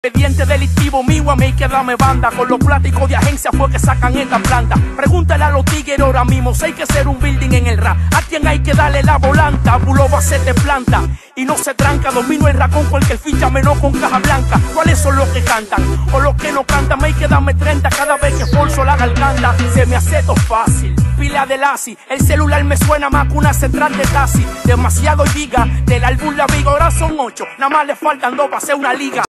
Expediente delictivo mío, a mí que dame banda. Con los pláticos de agencia fue que sacan esta planta. Pregúntale a los tigres ahora mismo si hay que hacer un building en el rap. A quien hay que darle la volanta, Buloba se te planta y no se tranca. Domino el racón con el que ficha menos con caja blanca. ¿Cuáles son los que cantan o los que no cantan? Me hay que darme 30 cada vez que esforzo la garganta. Se me hace todo fácil, pila de lazi. El celular me suena más que una central de taxi. Demasiado giga, del álbum La Viga ahora son 8. Nada más le faltan 2 para hacer una liga.